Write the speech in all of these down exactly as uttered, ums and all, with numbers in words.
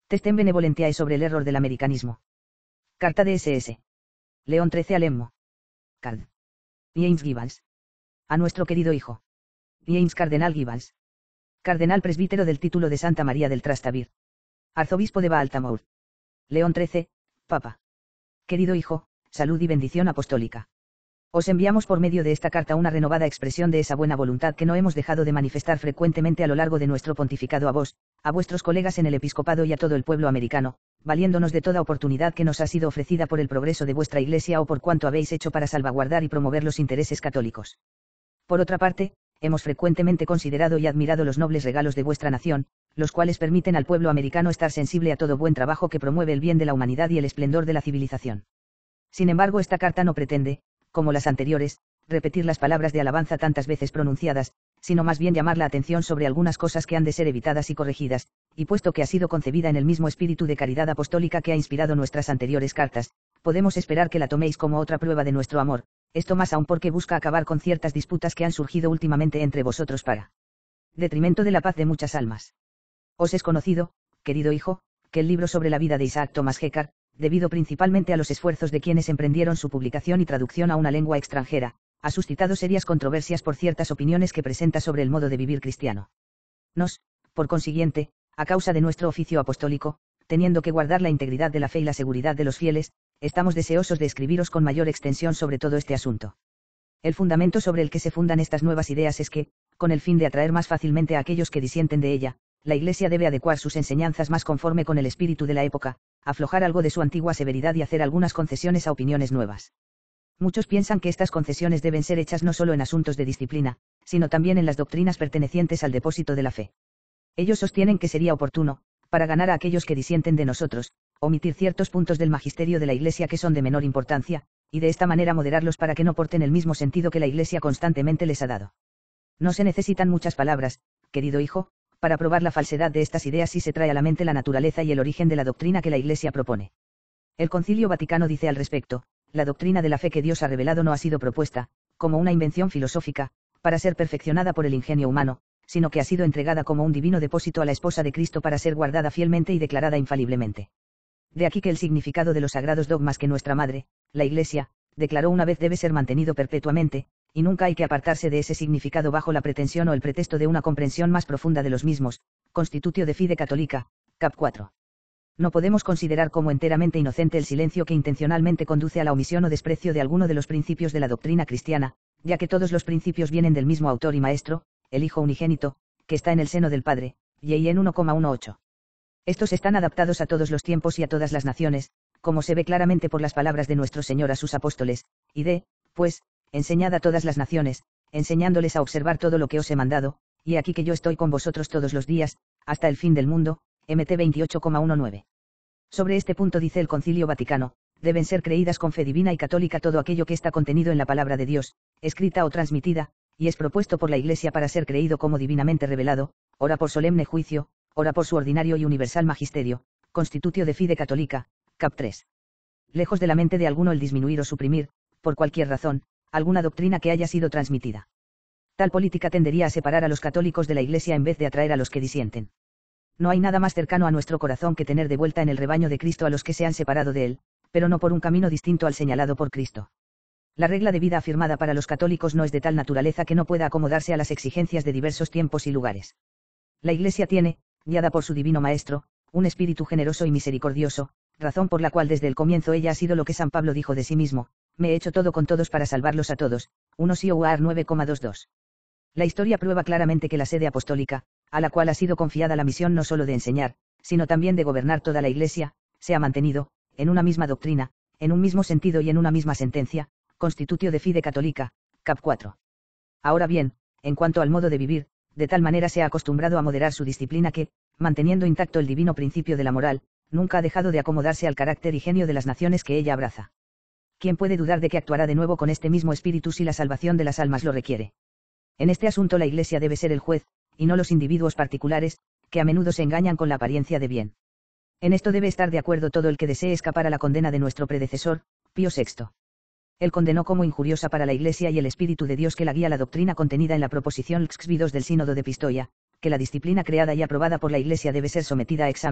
Testem benevolentiae sobre el error del americanismo. Carta de S S León trece a Lemmo. Card. James Gibbons. A nuestro querido hijo. James Cardenal Gibbons. Cardenal presbítero del título de Santa María del Trastevere. Arzobispo de Baltimore. León trece, Papa. Querido hijo, salud y bendición apostólica. Os enviamos por medio de esta carta una renovada expresión de esa buena voluntad que no hemos dejado de manifestar frecuentemente a lo largo de nuestro pontificado a vos, a vuestros colegas en el episcopado y a todo el pueblo americano, valiéndonos de toda oportunidad que nos ha sido ofrecida por el progreso de vuestra Iglesia o por cuanto habéis hecho para salvaguardar y promover los intereses católicos. Por otra parte, hemos frecuentemente considerado y admirado los nobles regalos de vuestra nación, los cuales permiten al pueblo americano estar sensible a todo buen trabajo que promueve el bien de la humanidad y el esplendor de la civilización. Sin embargo, esta carta no pretende, como las anteriores, repetir las palabras de alabanza tantas veces pronunciadas, sino más bien llamar la atención sobre algunas cosas que han de ser evitadas y corregidas, y puesto que ha sido concebida en el mismo espíritu de caridad apostólica que ha inspirado nuestras anteriores cartas, podemos esperar que la toméis como otra prueba de nuestro amor, esto más aún porque busca acabar con ciertas disputas que han surgido últimamente entre vosotros para detrimento de la paz de muchas almas. Os es conocido, querido hijo, que el libro sobre la vida de Isaac Thomas Hecker, debido principalmente a los esfuerzos de quienes emprendieron su publicación y traducción a una lengua extranjera, ha suscitado serias controversias por ciertas opiniones que presenta sobre el modo de vivir cristiano. Nos, por consiguiente, a causa de nuestro oficio apostólico, teniendo que guardar la integridad de la fe y la seguridad de los fieles, estamos deseosos de escribiros con mayor extensión sobre todo este asunto. El fundamento sobre el que se fundan estas nuevas ideas es que, con el fin de atraer más fácilmente a aquellos que disienten de ella, la Iglesia debe adecuar sus enseñanzas más conforme con el espíritu de la época, aflojar algo de su antigua severidad y hacer algunas concesiones a opiniones nuevas. Muchos piensan que estas concesiones deben ser hechas no solo en asuntos de disciplina, sino también en las doctrinas pertenecientes al depósito de la fe. Ellos sostienen que sería oportuno, para ganar a aquellos que disienten de nosotros, omitir ciertos puntos del magisterio de la Iglesia que son de menor importancia, y de esta manera moderarlos para que no porten el mismo sentido que la Iglesia constantemente les ha dado. No se necesitan muchas palabras, querido hijo, para probar la falsedad de estas ideas si se trae a la mente la naturaleza y el origen de la doctrina que la Iglesia propone. El Concilio Vaticano dice al respecto: la doctrina de la fe que Dios ha revelado no ha sido propuesta, como una invención filosófica, para ser perfeccionada por el ingenio humano, sino que ha sido entregada como un divino depósito a la esposa de Cristo para ser guardada fielmente y declarada infaliblemente. De aquí que el significado de los sagrados dogmas que nuestra Madre, la Iglesia, declaró una vez debe ser mantenido perpetuamente, y nunca hay que apartarse de ese significado bajo la pretensión o el pretexto de una comprensión más profunda de los mismos. Constitutio de Fide Católica, cap cuatro. No podemos considerar como enteramente inocente el silencio que intencionalmente conduce a la omisión o desprecio de alguno de los principios de la doctrina cristiana, ya que todos los principios vienen del mismo autor y maestro, el Hijo unigénito, que está en el seno del Padre, y en uno coma dieciocho. Estos están adaptados a todos los tiempos y a todas las naciones, como se ve claramente por las palabras de nuestro Señor a sus apóstoles, y de, pues, enseñad a todas las naciones, enseñándoles a observar todo lo que os he mandado, y aquí que yo estoy con vosotros todos los días, hasta el fin del mundo. M T veintiocho coma diecinueve. Sobre este punto dice el Concilio Vaticano: deben ser creídas con fe divina y católica todo aquello que está contenido en la palabra de Dios, escrita o transmitida, y es propuesto por la Iglesia para ser creído como divinamente revelado, ora por solemne juicio, ora por su ordinario y universal magisterio. Constitutio de Fide Católica, cap tres. Lejos de la mente de alguno el disminuir o suprimir, por cualquier razón, alguna doctrina que haya sido transmitida. Tal política tendería a separar a los católicos de la Iglesia en vez de atraer a los que disienten. No hay nada más cercano a nuestro corazón que tener de vuelta en el rebaño de Cristo a los que se han separado de él, pero no por un camino distinto al señalado por Cristo. La regla de vida afirmada para los católicos no es de tal naturaleza que no pueda acomodarse a las exigencias de diversos tiempos y lugares. La Iglesia tiene, guiada por su divino Maestro, un espíritu generoso y misericordioso, razón por la cual desde el comienzo ella ha sido lo que San Pablo dijo de sí mismo: me he hecho todo con todos para salvarlos a todos. uno Sioar nueve coma veintidós. La historia prueba claramente que la sede apostólica, a la cual ha sido confiada la misión no solo de enseñar, sino también de gobernar toda la Iglesia, se ha mantenido, en una misma doctrina, en un mismo sentido y en una misma sentencia. Constitutio de Fide Católica, cap cuatro. Ahora bien, en cuanto al modo de vivir, de tal manera se ha acostumbrado a moderar su disciplina que, manteniendo intacto el divino principio de la moral, nunca ha dejado de acomodarse al carácter y genio de las naciones que ella abraza. ¿Quién puede dudar de que actuará de nuevo con este mismo espíritu si la salvación de las almas lo requiere? En este asunto la Iglesia debe ser el juez, y no los individuos particulares, que a menudo se engañan con la apariencia de bien. En esto debe estar de acuerdo todo el que desee escapar a la condena de nuestro predecesor, Pío sexto. Él condenó como injuriosa para la Iglesia y el Espíritu de Dios que la guía la doctrina contenida en la proposición X V dos del Sínodo de Pistoia, que la disciplina creada y aprobada por la Iglesia debe ser sometida a examen,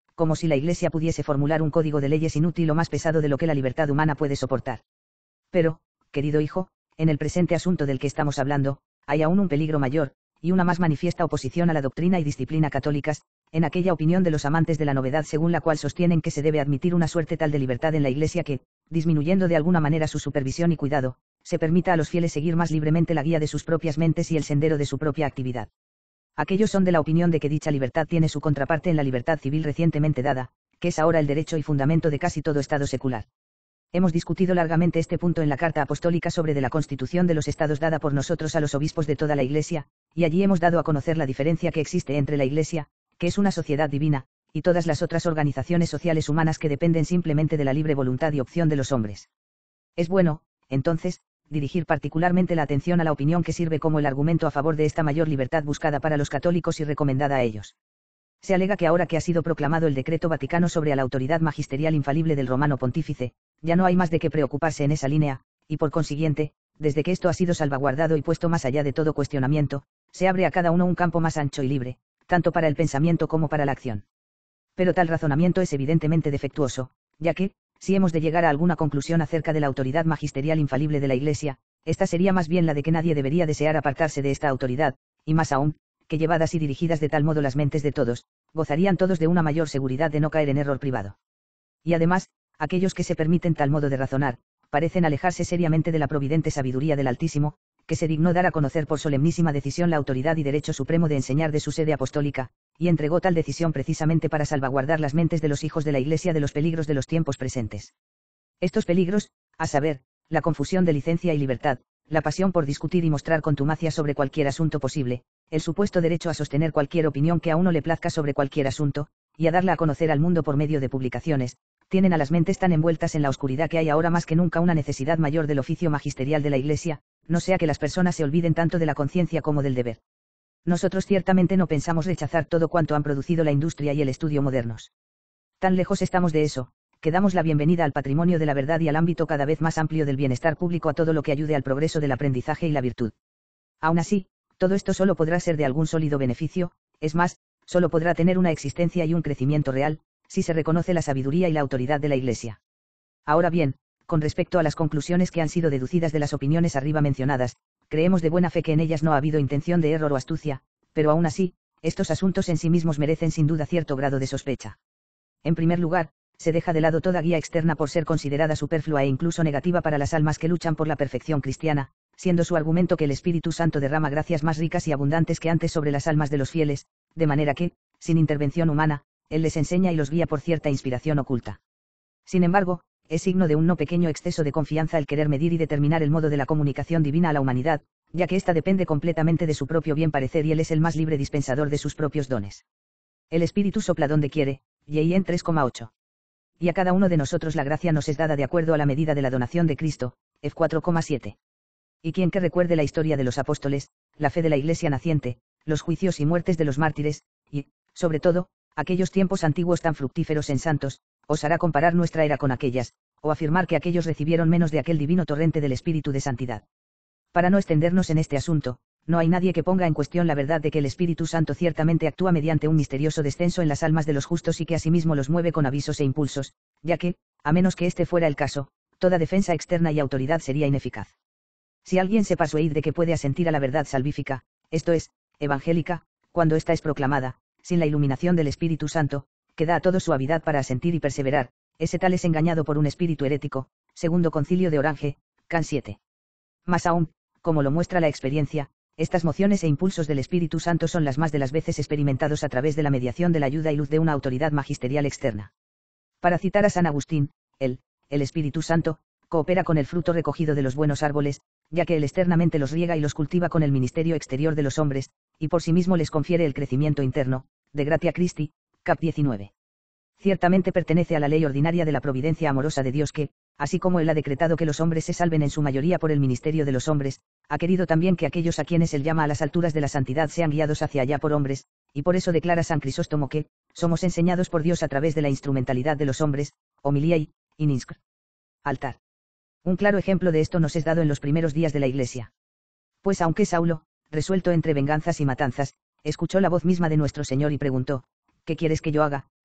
como si la Iglesia pudiese formular un código de leyes inútil o más pesado de lo que la libertad humana puede soportar. Pero, querido hijo, en el presente asunto del que estamos hablando, hay aún un peligro mayor, y una más manifiesta oposición a la doctrina y disciplina católicas, en aquella opinión de los amantes de la novedad según la cual sostienen que se debe admitir una suerte tal de libertad en la Iglesia que, disminuyendo de alguna manera su supervisión y cuidado, se permita a los fieles seguir más libremente la guía de sus propias mentes y el sendero de su propia actividad. Aquellos son de la opinión de que dicha libertad tiene su contraparte en la libertad civil recientemente dada, que es ahora el derecho y fundamento de casi todo Estado secular. Hemos discutido largamente este punto en la Carta Apostólica sobre de la Constitución de los Estados dada por nosotros a los obispos de toda la Iglesia, y allí hemos dado a conocer la diferencia que existe entre la Iglesia, que es una sociedad divina, y todas las otras organizaciones sociales humanas que dependen simplemente de la libre voluntad y opción de los hombres. Es bueno, entonces, dirigir particularmente la atención a la opinión que sirve como el argumento a favor de esta mayor libertad buscada para los católicos y recomendada a ellos. Se alega que ahora que ha sido proclamado el Decreto Vaticano sobre la autoridad magisterial infalible del Romano Pontífice, ya no hay más de qué preocuparse en esa línea, y por consiguiente, desde que esto ha sido salvaguardado y puesto más allá de todo cuestionamiento, se abre a cada uno un campo más ancho y libre, tanto para el pensamiento como para la acción. Pero tal razonamiento es evidentemente defectuoso, ya que, si hemos de llegar a alguna conclusión acerca de la autoridad magisterial infalible de la Iglesia, esta sería más bien la de que nadie debería desear apartarse de esta autoridad, y más aún, que llevadas y dirigidas de tal modo las mentes de todos, gozarían todos de una mayor seguridad de no caer en error privado. Y además, aquellos que se permiten tal modo de razonar, parecen alejarse seriamente de la providente sabiduría del Altísimo, que se dignó dar a conocer por solemnísima decisión la autoridad y derecho supremo de enseñar de su sede apostólica, y entregó tal decisión precisamente para salvaguardar las mentes de los hijos de la Iglesia de los peligros de los tiempos presentes. Estos peligros, a saber, la confusión de licencia y libertad, la pasión por discutir y mostrar contumacia sobre cualquier asunto posible, el supuesto derecho a sostener cualquier opinión que a uno le plazca sobre cualquier asunto, y a darla a conocer al mundo por medio de publicaciones, tienen a las mentes tan envueltas en la oscuridad que hay ahora más que nunca una necesidad mayor del oficio magisterial de la Iglesia, no sea que las personas se olviden tanto de la conciencia como del deber. Nosotros ciertamente no pensamos rechazar todo cuanto han producido la industria y el estudio modernos. Tan lejos estamos de eso, que damos la bienvenida al patrimonio de la verdad y al ámbito cada vez más amplio del bienestar público a todo lo que ayude al progreso del aprendizaje y la virtud. Aún así, todo esto solo podrá ser de algún sólido beneficio, es más, solo podrá tener una existencia y un crecimiento real, si se reconoce la sabiduría y la autoridad de la Iglesia. Ahora bien, con respecto a las conclusiones que han sido deducidas de las opiniones arriba mencionadas, creemos de buena fe que en ellas no ha habido intención de error o astucia, pero aún así, estos asuntos en sí mismos merecen sin duda cierto grado de sospecha. En primer lugar, se deja de lado toda guía externa por ser considerada superflua e incluso negativa para las almas que luchan por la perfección cristiana, siendo su argumento que el Espíritu Santo derrama gracias más ricas y abundantes que antes sobre las almas de los fieles, de manera que, sin intervención humana, Él les enseña y los guía por cierta inspiración oculta. Sin embargo, es signo de un no pequeño exceso de confianza el querer medir y determinar el modo de la comunicación divina a la humanidad, ya que ésta depende completamente de su propio bien parecer y Él es el más libre dispensador de sus propios dones. El Espíritu sopla donde quiere, y en tres coma ocho. Y a cada uno de nosotros la gracia nos es dada de acuerdo a la medida de la donación de Cristo, F cuatro coma siete. Y quien que recuerde la historia de los apóstoles, la fe de la Iglesia naciente, los juicios y muertes de los mártires, y, sobre todo, aquellos tiempos antiguos tan fructíferos en santos, osará comparar nuestra era con aquellas, o afirmar que aquellos recibieron menos de aquel divino torrente del Espíritu de santidad. Para no extendernos en este asunto, no hay nadie que ponga en cuestión la verdad de que el Espíritu Santo ciertamente actúa mediante un misterioso descenso en las almas de los justos y que asimismo los mueve con avisos e impulsos, ya que, a menos que este fuera el caso, toda defensa externa y autoridad sería ineficaz. Si alguien se persuade de que puede asentir a la verdad salvífica, esto es, evangélica, cuando ésta es proclamada, sin la iluminación del Espíritu Santo, que da a todo suavidad para asentir y perseverar, ese tal es engañado por un espíritu herético, segundo concilio de Orange, Can siete. Más aún, como lo muestra la experiencia, estas mociones e impulsos del Espíritu Santo son las más de las veces experimentados a través de la mediación de la ayuda y luz de una autoridad magisterial externa. Para citar a San Agustín, el, el Espíritu Santo, coopera con el fruto recogido de los buenos árboles, ya que él externamente los riega y los cultiva con el ministerio exterior de los hombres, y por sí mismo les confiere el crecimiento interno, de Gratia Christi, cap diecinueve. Ciertamente pertenece a la ley ordinaria de la providencia amorosa de Dios que, así como Él ha decretado que los hombres se salven en su mayoría por el ministerio de los hombres, ha querido también que aquellos a quienes Él llama a las alturas de la santidad sean guiados hacia allá por hombres, y por eso declara San Crisóstomo que, somos enseñados por Dios a través de la instrumentalidad de los hombres, homilía y, ininsk. Altar. Un claro ejemplo de esto nos es dado en los primeros días de la Iglesia. Pues aunque Saulo, resuelto entre venganzas y matanzas, escuchó la voz misma de nuestro Señor y preguntó, ¿qué quieres que yo haga,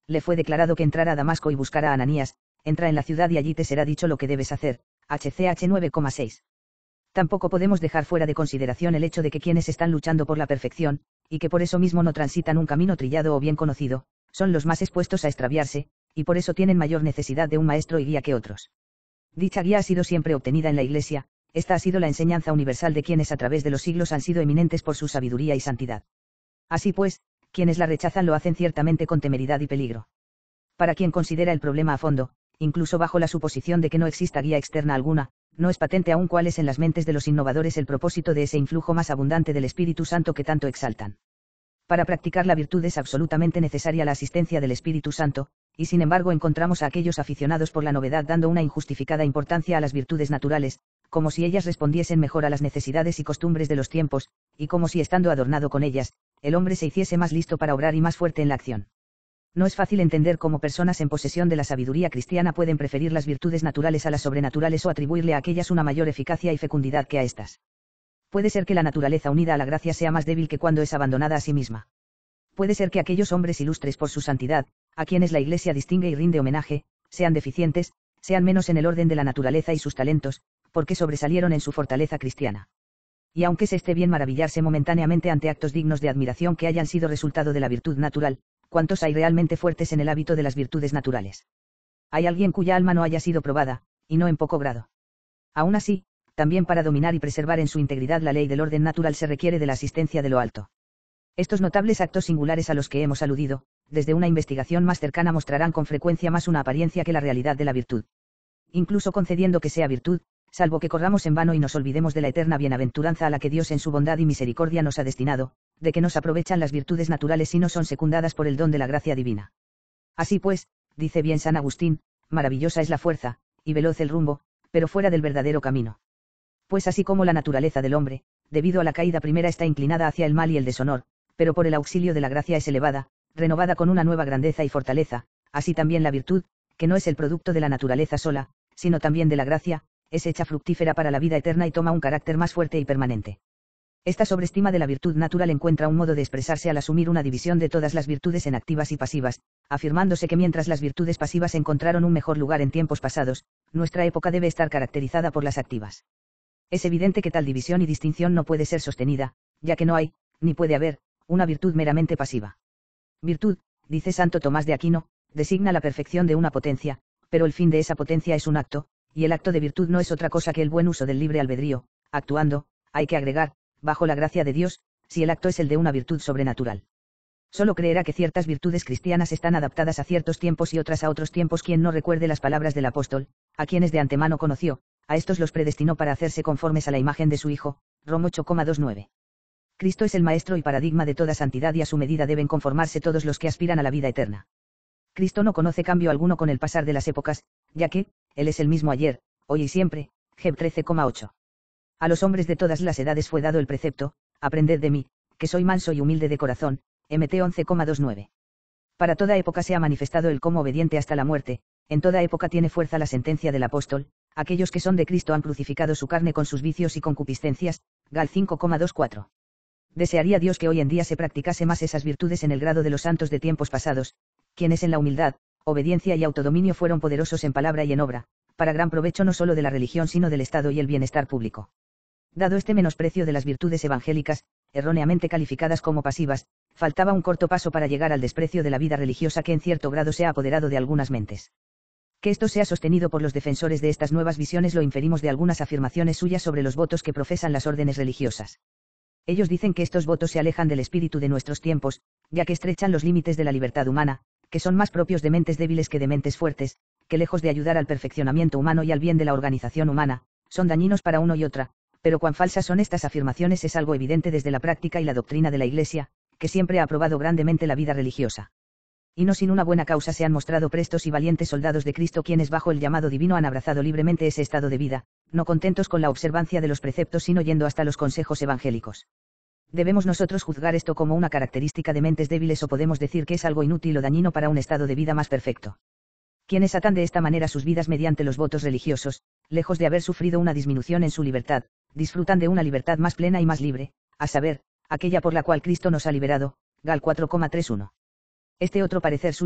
Le fue declarado que entrara a Damasco y buscara a Ananías, entra en la ciudad y allí te será dicho lo que debes hacer, H C H nueve coma seis. Tampoco podemos dejar fuera de consideración el hecho de que quienes están luchando por la perfección, y que por eso mismo no transitan un camino trillado o bien conocido, son los más expuestos a extraviarse, y por eso tienen mayor necesidad de un maestro y guía que otros. Dicha guía ha sido siempre obtenida en la Iglesia, esta ha sido la enseñanza universal de quienes a través de los siglos han sido eminentes por su sabiduría y santidad. Así pues, quienes la rechazan lo hacen ciertamente con temeridad y peligro. Para quien considera el problema a fondo, incluso bajo la suposición de que no exista guía externa alguna, no es patente aún cuál es en las mentes de los innovadores el propósito de ese influjo más abundante del Espíritu Santo que tanto exaltan. Para practicar la virtud es absolutamente necesaria la asistencia del Espíritu Santo, y sin embargo encontramos a aquellos aficionados por la novedad dando una injustificada importancia a las virtudes naturales, como si ellas respondiesen mejor a las necesidades y costumbres de los tiempos, y como si estando adornado con ellas, el hombre se hiciese más listo para obrar y más fuerte en la acción. No es fácil entender cómo personas en posesión de la sabiduría cristiana pueden preferir las virtudes naturales a las sobrenaturales o atribuirle a aquellas una mayor eficacia y fecundidad que a estas. Puede ser que la naturaleza unida a la gracia sea más débil que cuando es abandonada a sí misma. Puede ser que aquellos hombres ilustres por su santidad, a quienes la Iglesia distingue y rinde homenaje, sean deficientes, sean menos en el orden de la naturaleza y sus talentos, porque sobresalieron en su fortaleza cristiana. Y aunque se esté bien maravillarse momentáneamente ante actos dignos de admiración que hayan sido resultado de la virtud natural, ¿cuántos hay realmente fuertes en el hábito de las virtudes naturales? Hay alguien cuya alma no haya sido probada, y no en poco grado. Aún así, también para dominar y preservar en su integridad la ley del orden natural se requiere de la asistencia de lo alto. Estos notables actos singulares a los que hemos aludido, desde una investigación más cercana mostrarán con frecuencia más una apariencia que la realidad de la virtud. Incluso concediendo que sea virtud, salvo que corramos en vano y nos olvidemos de la eterna bienaventuranza a la que Dios en su bondad y misericordia nos ha destinado, de que nos aprovechan las virtudes naturales si no son secundadas por el don de la gracia divina. Así pues, dice bien San Agustín, maravillosa es la fuerza, y veloz el rumbo, pero fuera del verdadero camino. Pues así como la naturaleza del hombre, debido a la caída primera está inclinada hacia el mal y el deshonor, pero por el auxilio de la gracia es elevada, renovada con una nueva grandeza y fortaleza, así también la virtud, que no es el producto de la naturaleza sola, sino también de la gracia, es hecha fructífera para la vida eterna y toma un carácter más fuerte y permanente. Esta sobreestima de la virtud natural encuentra un modo de expresarse al asumir una división de todas las virtudes en activas y pasivas, afirmándose que mientras las virtudes pasivas encontraron un mejor lugar en tiempos pasados, nuestra época debe estar caracterizada por las activas. Es evidente que tal división y distinción no puede ser sostenida, ya que no hay, ni puede haber, una virtud meramente pasiva. Virtud, dice Santo Tomás de Aquino, designa la perfección de una potencia, pero el fin de esa potencia es un acto, y el acto de virtud no es otra cosa que el buen uso del libre albedrío, actuando, hay que agregar, bajo la gracia de Dios, si el acto es el de una virtud sobrenatural. Solo creerá que ciertas virtudes cristianas están adaptadas a ciertos tiempos y otras a otros tiempos quien no recuerde las palabras del apóstol, a quienes de antemano conoció, a estos los predestinó para hacerse conformes a la imagen de su Hijo, Rom ocho coma veintinueve. Cristo es el maestro y paradigma de toda santidad y a su medida deben conformarse todos los que aspiran a la vida eterna. Cristo no conoce cambio alguno con el pasar de las épocas, ya que, Él es el mismo ayer, hoy y siempre, Heb trece coma ocho. A los hombres de todas las edades fue dado el precepto, aprended de mí, que soy manso y humilde de corazón, M T once coma veintinueve. Para toda época se ha manifestado el como obediente hasta la muerte, en toda época tiene fuerza la sentencia del apóstol, aquellos que son de Cristo han crucificado su carne con sus vicios y concupiscencias, Gal cinco coma veinticuatro. Desearía Dios que hoy en día se practicase más esas virtudes en el grado de los santos de tiempos pasados, quienes en la humildad, obediencia y autodominio fueron poderosos en palabra y en obra, para gran provecho no solo de la religión sino del Estado y el bienestar público. Dado este menosprecio de las virtudes evangélicas, erróneamente calificadas como pasivas, faltaba un corto paso para llegar al desprecio de la vida religiosa que en cierto grado se ha apoderado de algunas mentes. Que esto sea sostenido por los defensores de estas nuevas visiones lo inferimos de algunas afirmaciones suyas sobre los votos que profesan las órdenes religiosas. Ellos dicen que estos votos se alejan del espíritu de nuestros tiempos, ya que estrechan los límites de la libertad humana, que son más propios de mentes débiles que de mentes fuertes, que lejos de ayudar al perfeccionamiento humano y al bien de la organización humana, son dañinos para uno y otra, pero cuán falsas son estas afirmaciones es algo evidente desde la práctica y la doctrina de la Iglesia, que siempre ha aprobado grandemente la vida religiosa. Y no sin una buena causa se han mostrado prestos y valientes soldados de Cristo quienes bajo el llamado divino han abrazado libremente ese estado de vida, no contentos con la observancia de los preceptos sino yendo hasta los consejos evangélicos. ¿Debemos nosotros juzgar esto como una característica de mentes débiles o podemos decir que es algo inútil o dañino para un estado de vida más perfecto? Quienes atan de esta manera sus vidas mediante los votos religiosos, lejos de haber sufrido una disminución en su libertad, disfrutan de una libertad más plena y más libre, a saber, aquella por la cual Cristo nos ha liberado, Gal cuatro coma treinta y uno. Este otro parecer suyo,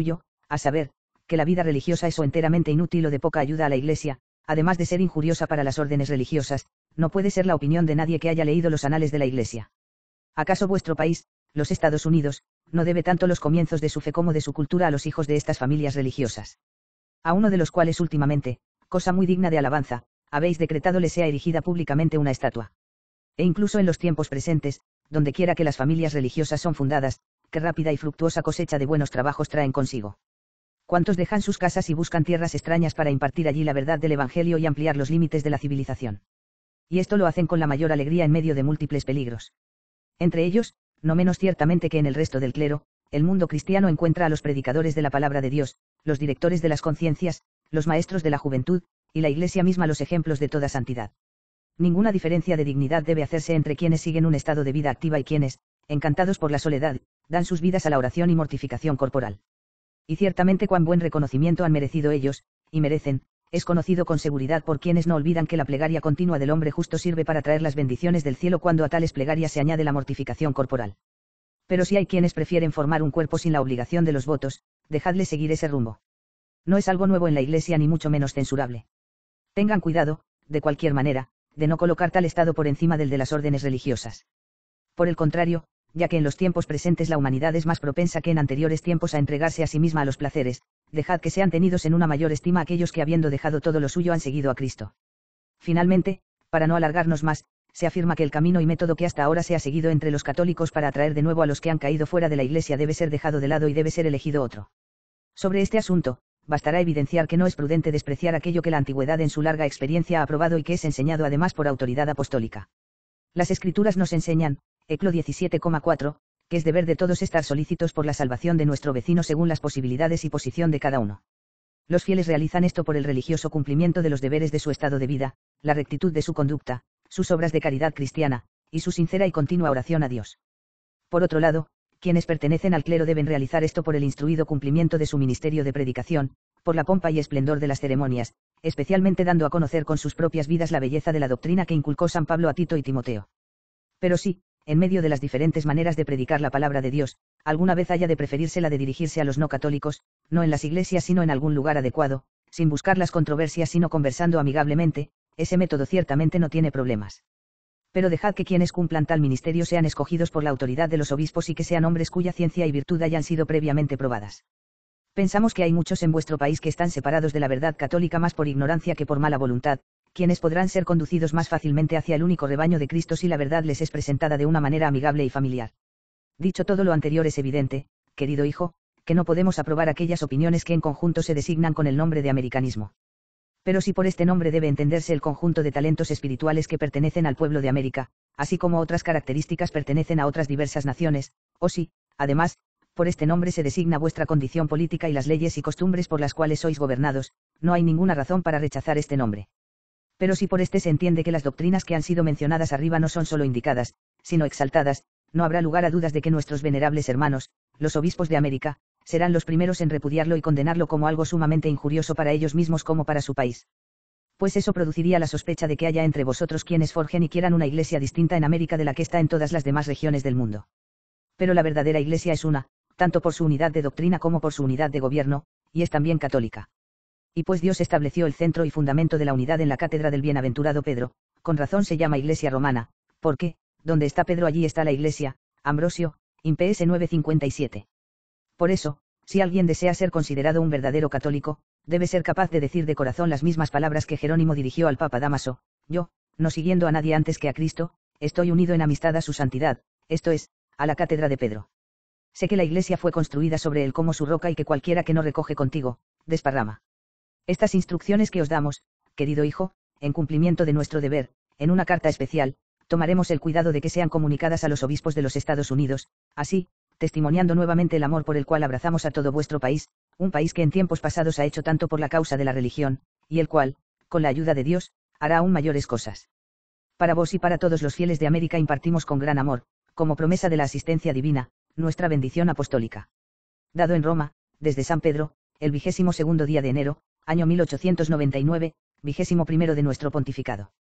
a saber, que la vida religiosa es o enteramente inútil o de poca ayuda a la Iglesia, además de ser injuriosa para las órdenes religiosas, no puede ser la opinión de nadie que haya leído los anales de la Iglesia. ¿Acaso vuestro país, los Estados Unidos, no debe tanto los comienzos de su fe como de su cultura a los hijos de estas familias religiosas? A uno de los cuales últimamente, cosa muy digna de alabanza, habéis decretado le sea erigida públicamente una estatua. E incluso en los tiempos presentes, donde quiera que las familias religiosas son fundadas, qué rápida y fructuosa cosecha de buenos trabajos traen consigo. ¿Cuántos dejan sus casas y buscan tierras extrañas para impartir allí la verdad del Evangelio y ampliar los límites de la civilización? Y esto lo hacen con la mayor alegría en medio de múltiples peligros. Entre ellos, no menos ciertamente que en el resto del clero, el mundo cristiano encuentra a los predicadores de la palabra de Dios, los directores de las conciencias, los maestros de la juventud, y la Iglesia misma los ejemplos de toda santidad. Ninguna diferencia de dignidad debe hacerse entre quienes siguen un estado de vida activa y quienes, encantados por la soledad, dan sus vidas a la oración y mortificación corporal. Y ciertamente cuán buen reconocimiento han merecido ellos, y merecen, es conocido con seguridad por quienes no olvidan que la plegaria continua del hombre justo sirve para traer las bendiciones del cielo cuando a tales plegarias se añade la mortificación corporal. Pero si hay quienes prefieren formar un cuerpo sin la obligación de los votos, dejadle seguir ese rumbo. No es algo nuevo en la Iglesia ni mucho menos censurable. Tengan cuidado, de cualquier manera, de no colocar tal estado por encima del de las órdenes religiosas. Por el contrario, ya que en los tiempos presentes la humanidad es más propensa que en anteriores tiempos a entregarse a sí misma a los placeres, dejad que sean tenidos en una mayor estima aquellos que habiendo dejado todo lo suyo han seguido a Cristo. Finalmente, para no alargarnos más, se afirma que el camino y método que hasta ahora se ha seguido entre los católicos para atraer de nuevo a los que han caído fuera de la Iglesia debe ser dejado de lado y debe ser elegido otro. Sobre este asunto, bastará evidenciar que no es prudente despreciar aquello que la antigüedad en su larga experiencia ha aprobado y que es enseñado además por autoridad apostólica. Las Escrituras nos enseñan, Eclo diecisiete coma cuatro, que es deber de todos estar solícitos por la salvación de nuestro vecino según las posibilidades y posición de cada uno. Los fieles realizan esto por el religioso cumplimiento de los deberes de su estado de vida, la rectitud de su conducta, sus obras de caridad cristiana, y su sincera y continua oración a Dios. Por otro lado, quienes pertenecen al clero deben realizar esto por el instruido cumplimiento de su ministerio de predicación, por la pompa y esplendor de las ceremonias, especialmente dando a conocer con sus propias vidas la belleza de la doctrina que inculcó San Pablo a Tito y Timoteo. Pero sí, en medio de las diferentes maneras de predicar la palabra de Dios, alguna vez haya de preferirse la de dirigirse a los no católicos, no en las iglesias sino en algún lugar adecuado, sin buscar las controversias sino conversando amigablemente, ese método ciertamente no tiene problemas. Pero dejad que quienes cumplan tal ministerio sean escogidos por la autoridad de los obispos y que sean hombres cuya ciencia y virtud hayan sido previamente probadas. Pensamos que hay muchos en vuestro país que están separados de la verdad católica más por ignorancia que por mala voluntad, quienes podrán ser conducidos más fácilmente hacia el único rebaño de Cristo si la verdad les es presentada de una manera amigable y familiar. Dicho todo lo anterior es evidente, querido hijo, que no podemos aprobar aquellas opiniones que en conjunto se designan con el nombre de americanismo. Pero si por este nombre debe entenderse el conjunto de talentos espirituales que pertenecen al pueblo de América, así como otras características pertenecen a otras diversas naciones, o si, además, por este nombre se designa vuestra condición política y las leyes y costumbres por las cuales sois gobernados, no hay ninguna razón para rechazar este nombre. Pero si por este se entiende que las doctrinas que han sido mencionadas arriba no son solo indicadas, sino exaltadas, no habrá lugar a dudas de que nuestros venerables hermanos, los obispos de América, serán los primeros en repudiarlo y condenarlo como algo sumamente injurioso para ellos mismos como para su país. Pues eso produciría la sospecha de que haya entre vosotros quienes forjen y quieran una iglesia distinta en América de la que está en todas las demás regiones del mundo. Pero la verdadera iglesia es una, tanto por su unidad de doctrina como por su unidad de gobierno, y es también católica. Y pues Dios estableció el centro y fundamento de la unidad en la cátedra del bienaventurado Pedro, con razón se llama Iglesia Romana, porque, donde está Pedro allí está la Iglesia, Ambrosio, I P S nueve cincuenta y siete. Por eso, si alguien desea ser considerado un verdadero católico, debe ser capaz de decir de corazón las mismas palabras que Jerónimo dirigió al Papa Dámaso: yo, no siguiendo a nadie antes que a Cristo, estoy unido en amistad a su santidad, esto es, a la cátedra de Pedro. Sé que la Iglesia fue construida sobre él como su roca y que cualquiera que no recoge contigo, desparrama. Estas instrucciones que os damos, querido hijo, en cumplimiento de nuestro deber, en una carta especial, tomaremos el cuidado de que sean comunicadas a los obispos de los Estados Unidos, así, testimoniando nuevamente el amor por el cual abrazamos a todo vuestro país, un país que en tiempos pasados ha hecho tanto por la causa de la religión, y el cual, con la ayuda de Dios, hará aún mayores cosas. Para vos y para todos los fieles de América impartimos con gran amor, como promesa de la asistencia divina, nuestra bendición apostólica. Dado en Roma, desde San Pedro, el vigésimo segundo día de enero, año mil ochocientos noventa y nueve, vigésimo primero de nuestro pontificado.